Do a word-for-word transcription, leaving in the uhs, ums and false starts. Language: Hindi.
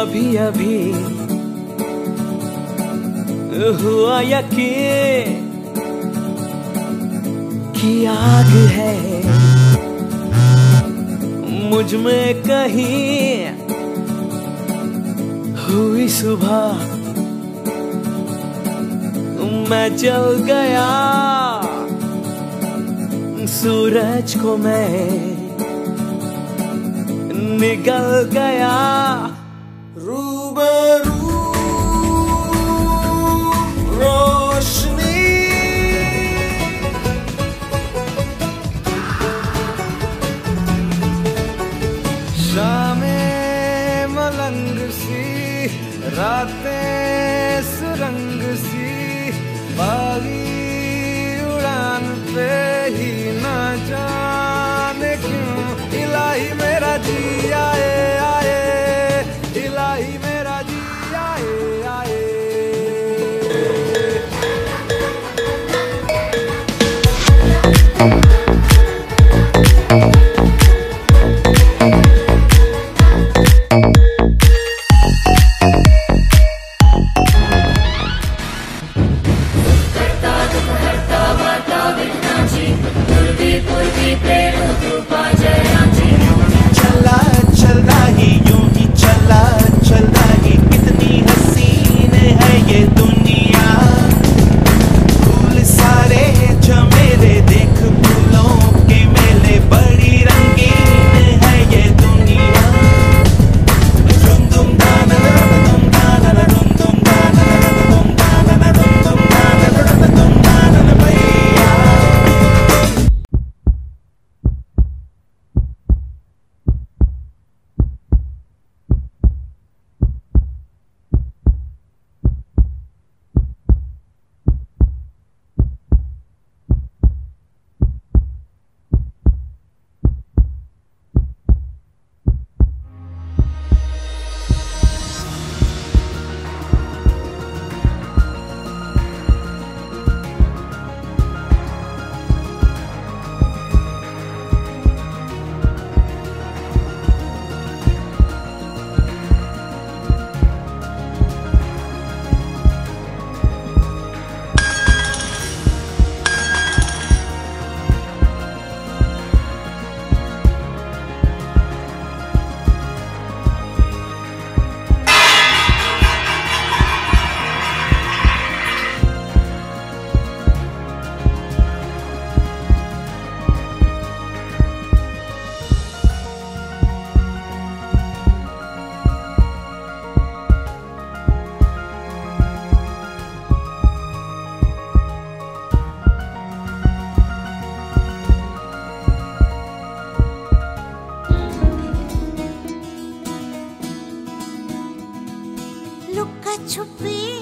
अभी अभी हुआ यकीन कि आग है मुझ में कहीं। हुई सुबह मैं जल गया, सूरज को मैं निगल गया। रूबरू रोशनी शामें मलंग सी, रातें सुरंग सी, बागी उड़ान पे ही ना जाने क्यों इलाही मेरा जी आए आए, इलाही मेरा जी आए आए। चला चला ही यूं ही चला चला ही, कितनी हसीन है ये दुनिया। फूल सारे झमेले देख फूलों के मेले, बड़ी रंगीन है ये दुनिया। रुम दुम दाना रुम दाना रुम दुम दाना रुम दाना रुम दुम दाना रुम दाना भैया। लुका छुपी